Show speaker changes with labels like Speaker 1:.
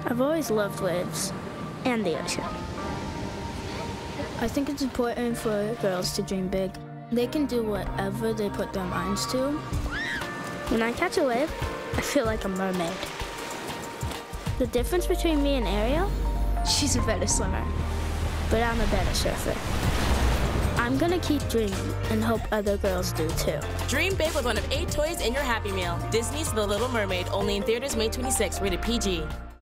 Speaker 1: I've always loved waves and the ocean. I think it's important for girls to dream big. They can do whatever they put their minds to. When I catch a wave, I feel like a mermaid. The difference between me and Ariel? She's a better swimmer, but I'm a better surfer. I'm gonna keep dreaming and hope other girls do too.
Speaker 2: Dream big with one of 8 toys in your Happy Meal. Disney's The Little Mermaid, only in theaters May 26, rated PG.